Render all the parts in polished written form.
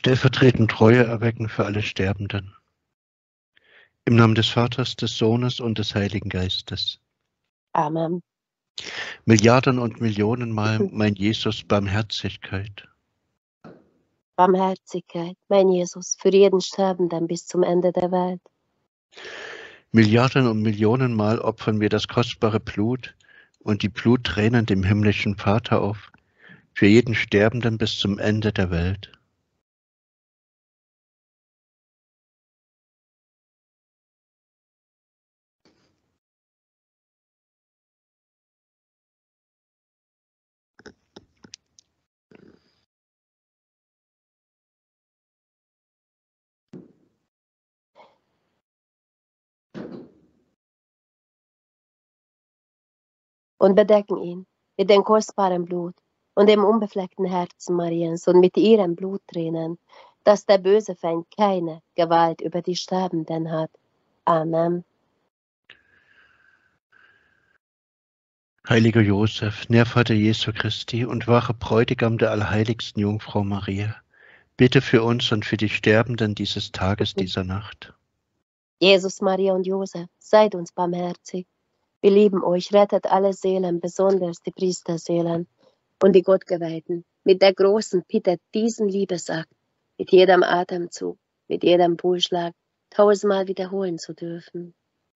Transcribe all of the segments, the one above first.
stellvertretend Treue erwecken für alle Sterbenden. Im Namen des Vaters, des Sohnes und des Heiligen Geistes. Amen. Milliarden und Millionenmal, mein Jesus, Barmherzigkeit. Barmherzigkeit, mein Jesus, für jeden Sterbenden bis zum Ende der Welt. Milliarden und Millionenmal opfern wir das kostbare Blut und die Bluttränen dem himmlischen Vater auf, für jeden Sterbenden bis zum Ende der Welt. Und bedecken ihn mit dem kostbaren Blut und dem unbefleckten Herzen Mariens und mit ihren Bluttränen, dass der böse Feind keine Gewalt über die Sterbenden hat. Amen. Heiliger Josef, Nährvater Jesu Christi und wahrer Bräutigam der allerheiligsten Jungfrau Maria, bitte für uns und für die Sterbenden dieses Tages, dieser Nacht. Jesus, Maria und Josef, seid uns barmherzig. Wir lieben euch, rettet alle Seelen, besonders die Priesterseelen und die Gottgeweihten, mit der großen Bitte, diesen Liebesakt mit jedem Atemzug, mit jedem Pulsschlag 1000-mal wiederholen zu dürfen.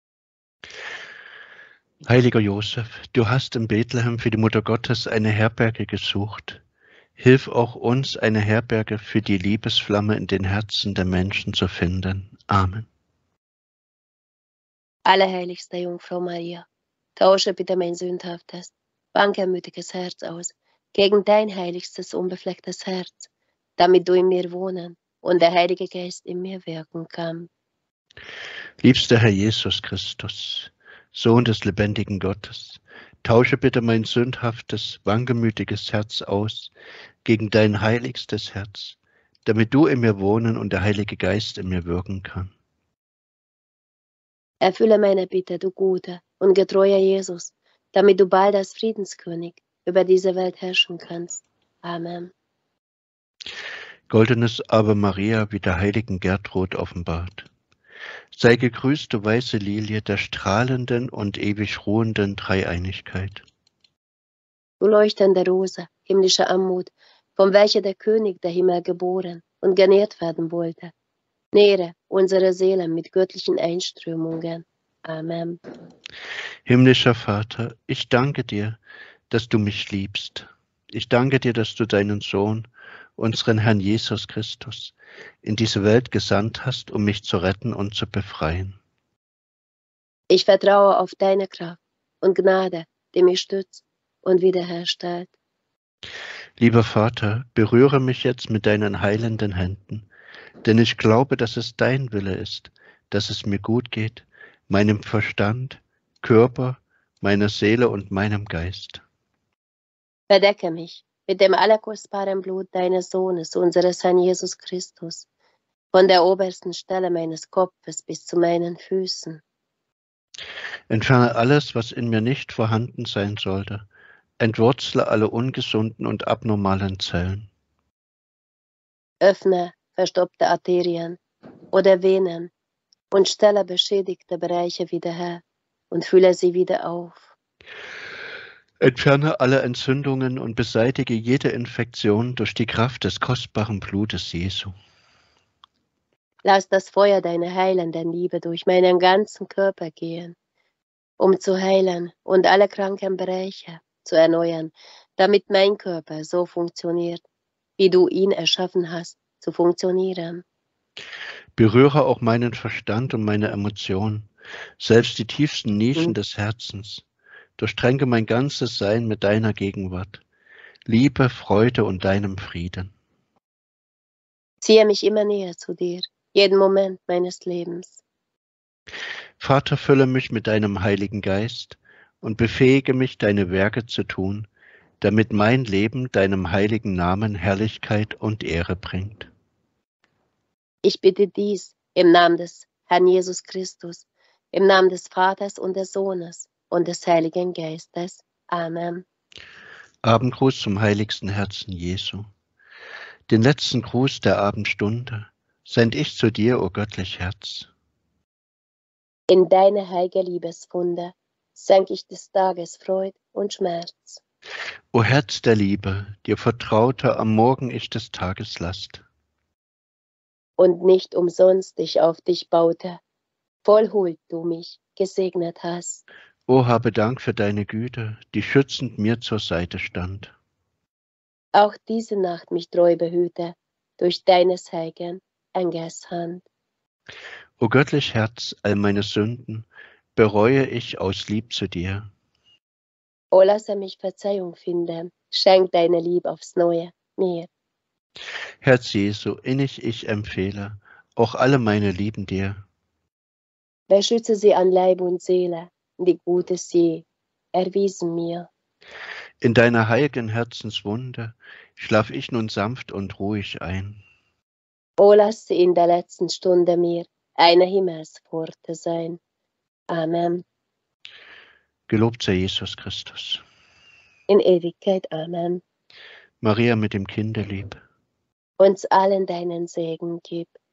Heiliger Josef, du hast in Bethlehem für die Mutter Gottes eine Herberge gesucht. Hilf auch uns, eine Herberge für die Liebesflamme in den Herzen der Menschen zu finden. Amen. Allerheiligste Jungfrau Maria, tausche bitte mein sündhaftes, wankelmütiges Herz aus gegen dein heiligstes, unbeflecktes Herz, damit du in mir wohnen und der Heilige Geist in mir wirken kann. Liebster Herr Jesus Christus, Sohn des lebendigen Gottes, tausche bitte mein sündhaftes, wankelmütiges Herz aus gegen dein heiligstes Herz, damit du in mir wohnen und der Heilige Geist in mir wirken kann. Erfülle meine Bitte, du guter und getreuer Jesus, damit du bald als Friedenskönig über diese Welt herrschen kannst. Amen. Goldenes Ave Maria, wie der heiligen Gertrud offenbart. Sei gegrüßt, du weiße Lilie der strahlenden und ewig ruhenden Dreieinigkeit. Du leuchtende Rose, himmlische Anmut, von welcher der König der Himmel geboren und genährt werden wollte. Nähre unsere Seelen mit göttlichen Einströmungen. Amen. Himmlischer Vater, ich danke dir, dass du mich liebst. Ich danke dir, dass du deinen Sohn, unseren Herrn Jesus Christus, in diese Welt gesandt hast, um mich zu retten und zu befreien. Ich vertraue auf deine Kraft und Gnade, die mich stützt und wiederherstellt. Lieber Vater, berühre mich jetzt mit deinen heilenden Händen, denn ich glaube, dass es dein Wille ist, dass es mir gut geht, meinem Verstand, Körper, meiner Seele und meinem Geist. Bedecke mich mit dem allerkostbaren Blut deines Sohnes, unseres Herrn Jesus Christus, von der obersten Stelle meines Kopfes bis zu meinen Füßen. Entferne alles, was in mir nicht vorhanden sein sollte. Entwurzle alle ungesunden und abnormalen Zellen. Öffne verstopfte Arterien oder Venen und stelle beschädigte Bereiche wieder her und fülle sie wieder auf. Entferne alle Entzündungen und beseitige jede Infektion durch die Kraft des kostbaren Blutes Jesu. Lass das Feuer deiner heilenden Liebe durch meinen ganzen Körper gehen, um zu heilen und alle kranken Bereiche zu erneuern, damit mein Körper so funktioniert, wie du ihn erschaffen hast, zu funktionieren. Berühre auch meinen Verstand und meine Emotionen, selbst die tiefsten Nischen des Herzens. Durchtränke mein ganzes Sein mit deiner Gegenwart, Liebe, Freude und deinem Frieden. Ziehe mich immer näher zu dir, jeden Moment meines Lebens. Vater, fülle mich mit deinem Heiligen Geist und befähige mich, deine Werke zu tun, damit mein Leben deinem heiligen Namen Herrlichkeit und Ehre bringt. Ich bitte dies im Namen des Herrn Jesus Christus, im Namen des Vaters und des Sohnes und des Heiligen Geistes. Amen. Abendgruß zum heiligsten Herzen Jesu. Den letzten Gruß der Abendstunde send ich zu dir, o göttlich Herz. In deine heilige Liebeswunde senk ich des Tages Freud und Schmerz. O Herz der Liebe, dir vertraute am Morgen ich des Tages Last. Und nicht umsonst ich auf dich baute, voll Huld du mich gesegnet hast. O habe Dank für deine Güte, die schützend mir zur Seite stand. Auch diese Nacht mich treu behüte, durch deines heiligen Engels Hand. O göttlich Herz, all meine Sünden bereue ich aus Lieb zu dir. O lasse mich Verzeihung finden, schenk deine Liebe aufs Neue mir. Herz Jesu, innig ich empfehle, auch alle meine Lieben dir. Beschütze sie an Leib und Seele, die Gutes je erwiesen mir. In deiner heiligen Herzenswunde schlaf ich nun sanft und ruhig ein. O lass sie in der letzten Stunde mir eine Himmelspforte sein. Amen. Gelobt sei Jesus Christus. In Ewigkeit. Amen. Maria mit dem Kinderlieb. Uns allen deinen Segen gib.